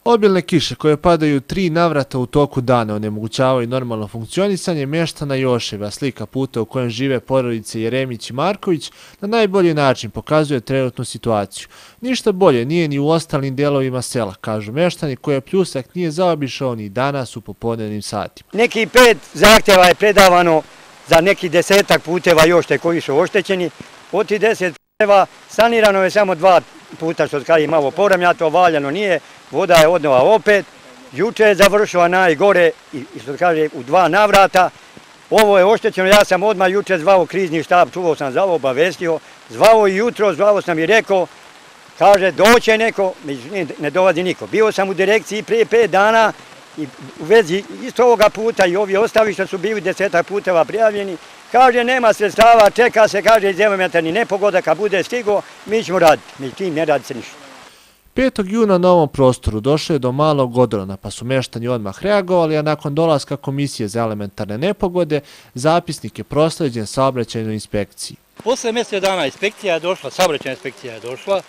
Obilne kiše koje padaju 3 navrata u toku dana onemogućavaju normalno funkcionisanje mještana Joševa. Slika puta u kojem žive porodice Jeremić i Marković na najbolji način pokazuje trenutnu situaciju. Ništa bolje nije ni u ostalim delovima sela, kažu meštani, koje pljusak nije zaobišao ni danas u popodnevnim satima. Neki 5 zahtjeva je predavano za neki 10-ak puteva još koji su oštećeni. Od tih 10 puteva sanirano je samo 2 puta, što kaže malo poravnjato, valjano nije, voda je odnova opet. Juče je završila najgore i što kaže u 2 navrata. Ovo je oštećeno, ja sam odmah juče zvao krizni štab, čuvao sam za ovo, obavestio, zvao i jutro, zvao sam i rekao, kaže doće neko, ne dolazi niko. Bio sam u direkciji prije 5 dana i u vezi isto ovoga puta i ovi ostali što su bili 10 puteva prijavljeni, kaže nema sredstava, čeka se, kaže iz elementarnih nepogoda, kad bude stigo, mi ćemo raditi. Međutim, ne radi se ništa. 5. juna na ovom prostoru došlo je do malog odrona, pa su meštani odmah reagovali, a nakon dolaska Komisije za elementarne nepogode, zapisnik je prosleđen saobraćajnoj inspekciji. Posle mjesec dana inspekcija je došla, saobraćajna inspekcija je došla,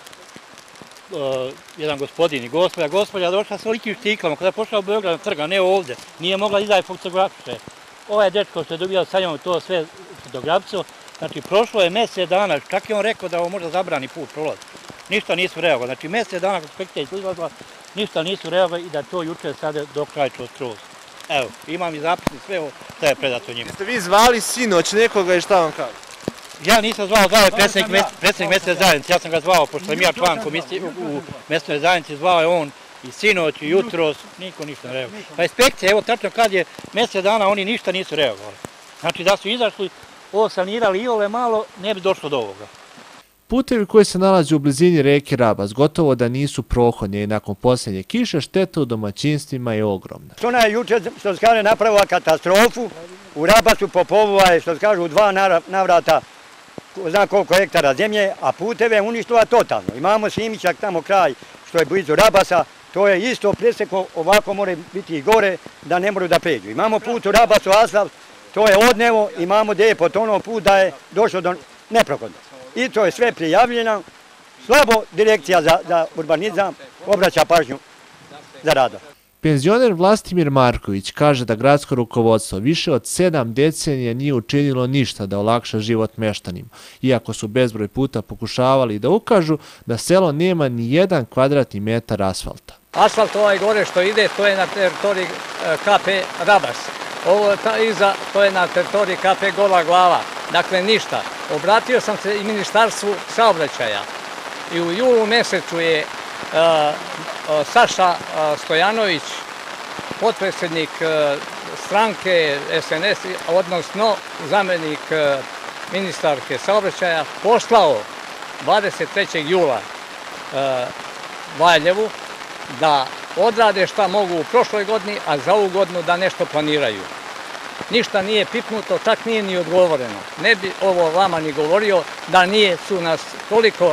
jedan gospodin i gospođa je došla sa likim štiklama, kada je pošla u Beograd na trga, ne ovdje, nije mogla izdati fotografiše. Ovaj dečko što je dobio sa njom to sve fotograficu, znači prošlo je mjesec dana, čak je on rekao da ovo možda zabrani put prolaz. Ništa nisu reagovali, znači mjesec dana inspekcija izlazila, ništa nisu reagovali i da to juče sada dokrajčilo skroz. Evo, imam i zapisnik sve ovo što je predato njima. Jeste vi zvali sinoć nekoga i šta vam kaže? Ja nisam zvao je predsjednik mjesne zajednice, ja sam ga zvao, pošto sam ja član komisije u mjesnoj zajednici, zvao je on i sinoć i jutros, niko ništa ne reagovao. Pa inspekcija, evo tačno kad je mjesec dana, oni ništa nisu reagovali. Znači da su izašli, ovo sanirali i ole malo, ne bi došlo do ovoga. Putevi koji se nalaze u blizini reke Rabac gotovo da nisu prohodni i nakon posljednje kiše šteta u domaćinstvima je ogromna. Ona je juče, što se kaže, napravila katastrofu, u Rabacu popovila je, što se kaže, u 2 navrata, zna koliko hektara zemlje, a puteve uništila totalno. Imamo Simićak tamo kraj, što je blizu Rabasa, to je isto preseko, ovako mora biti i gore, da ne moraju da pređu. Imamo put u Rabasu, asfalt, to je odnevo, imamo gdje je potonuo put da je došlo do neprohodno. I to je sve prijavljeno, slabo direkcija za urbanizam obraća pažnju za rada. Penzioner Vlastimir Marković kaže da gradsko rukovodstvo više od 7 decenija nije učinilo ništa da olakša život meštanima, iako su bezbroj puta pokušavali da ukažu da selo nema ni 1 kvadratni metar asfalta. Asfalt ovaj gore što ide, to je na teritoriji KP Rabas. Ovo iza, to je na teritoriji KP Gola Glava. Dakle, ništa. Obratio sam se i Ministarstvu saobraćaja i u julu mjesecu je Saša Stojanović, potpredsjednik stranke SNS, odnosno zamjenik ministarke saobraćaja, poslao 23. jula Valjevu da odrade šta mogu u prošloj godini, a za ovu godinu da nešto planiraju. Ništa nije pipnuto, čak nije ni odgovoreno. Ne bi ovo vama ni govorio da nije su nas toliko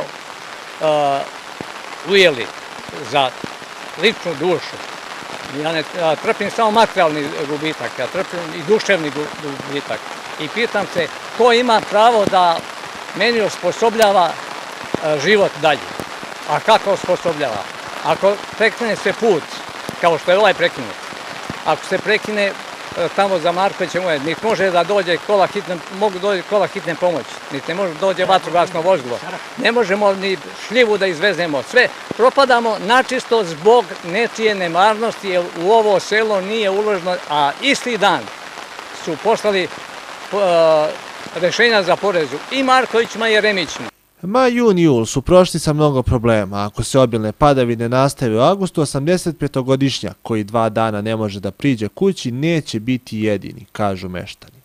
ujeli za ličnu dušu. Ja ne trpim samo materijalni gubitak, ja trpim i duševni gubitak. I pitam se ko ima pravo da meni osposobljava život dalje. A kako osposobljava? Ako prekine se put, kao što je ovaj prekinut, ako se prekine tamo za Markovića moje, niti može da dođe kola hitne pomoći, niti ne može da dođe vatrogasno vozilo, ne možemo ni šljivu da izvezemo, sve propadamo načisto zbog nečije nemarnosti, jer u ovo selo nije uloženo, a isti dan su poslali rešenja za porezu i Markovićima i Jeremićima. Maj, jun i jul su prošli sa mnogo problema. Ako se obilne padavine nastave u avgustu, 85-godišnjak koji 2 dana ne može da priđe kući neće biti jedini, kažu meštani.